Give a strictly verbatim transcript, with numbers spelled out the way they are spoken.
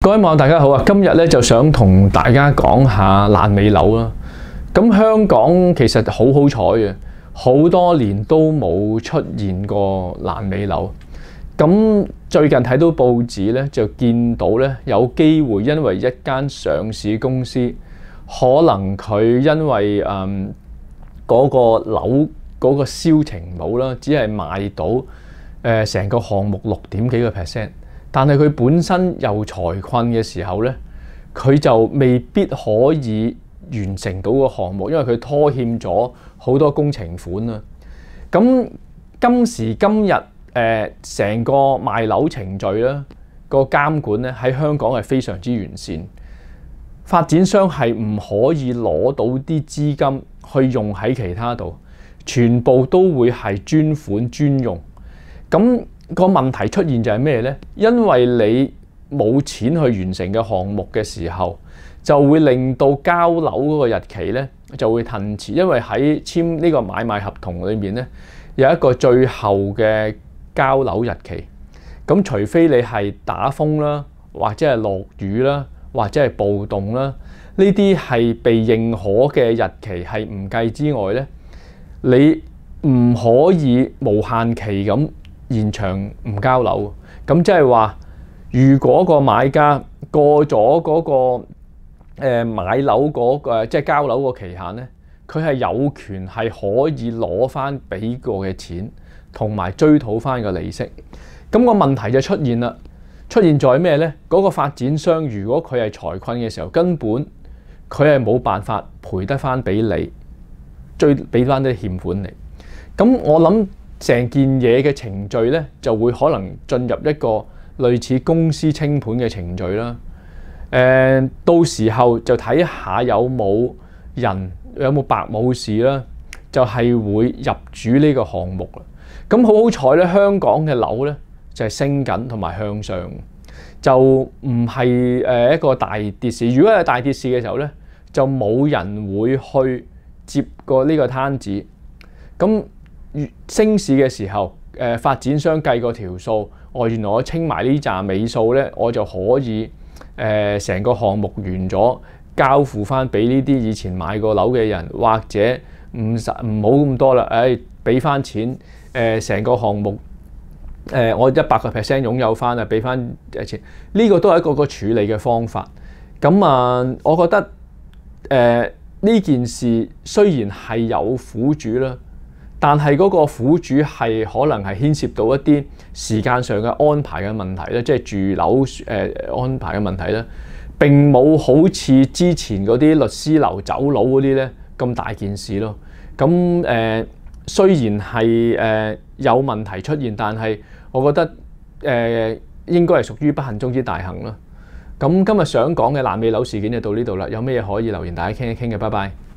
各位網友大家好啊！今日咧就想同大家講下爛尾樓啦。咁香港其實好好彩嘅，好多年都冇出現過爛尾樓。咁最近睇到報紙咧，就見到咧有機會因為一間上市公司，可能佢因為誒嗰、嗯嗰個樓嗰個銷情冇啦，只係賣到誒成、呃、個項目六點幾個 percent。但係佢本身又財困嘅時候咧，佢就未必可以完成到個項目，因為佢拖欠咗好多工程款啦。咁今時今日誒成個賣樓程序咧，個監管咧喺香港係非常之完善，發展商係唔可以攞到啲資金去用喺其他度，全部都會係專款專用。咁個問題出現就係咩呢？因為你冇錢去完成嘅項目嘅時候，就會令到交樓嗰個日期呢就會褪遲，因為喺簽呢個買賣合同裏面呢，有一個最後嘅交樓日期。咁除非你係打風啦，或者係落雨啦，或者係暴動啦，呢啲係被認可嘅日期係唔計之外呢，你唔可以無限期咁現場唔交樓。咁即係話，如果個買家過咗嗰個誒買樓嗰個即係交樓個期限咧，佢係有權係可以攞翻俾過嘅錢，同埋追討翻個利息。咁個問題就出現啦，出現在咩咧？嗰個發展商如果佢係財困嘅時候，根本佢係冇辦法賠得翻俾你，追俾翻啲欠款你。咁我諗成件嘢嘅程序咧，就會可能進入一個類似公司清盤嘅程序啦。誒、呃，到時候就睇下有冇人有冇白武士啦，就係、是、會入主呢個項目啦。咁好好彩咧，香港嘅樓咧就係、是、升緊同埋向上，就唔係誒一個大跌市。如果係大跌市嘅時候咧，就冇人會去接過呢個攤子。咁升市嘅時候，誒發展商計個條數，哦，原來我清埋呢紮尾數咧，我就可以誒成個項目完咗，交付翻俾呢啲以前買過樓嘅人，或者唔實唔好咁多啦，誒俾翻錢，誒成個項目誒我一百個 percent 擁有翻啊，俾翻誒錢，呢個都係一個個處理嘅方法。咁啊，我覺得誒呢件事雖然係有苦主啦，但係嗰個苦主係可能係牽涉到一啲時間上嘅安排嘅問題咧，即係住樓誒、呃、安排嘅問題咧，並冇好似之前嗰啲律師樓走佬嗰啲咧咁大件事咯。咁誒、呃、雖然係誒、呃、有問題出現，但係我覺得誒、呃、應該係屬於不幸中之大幸咯。咁今日想講嘅爛尾樓事件就到呢度啦。有咩嘢可以留言大家傾一傾嘅，拜拜。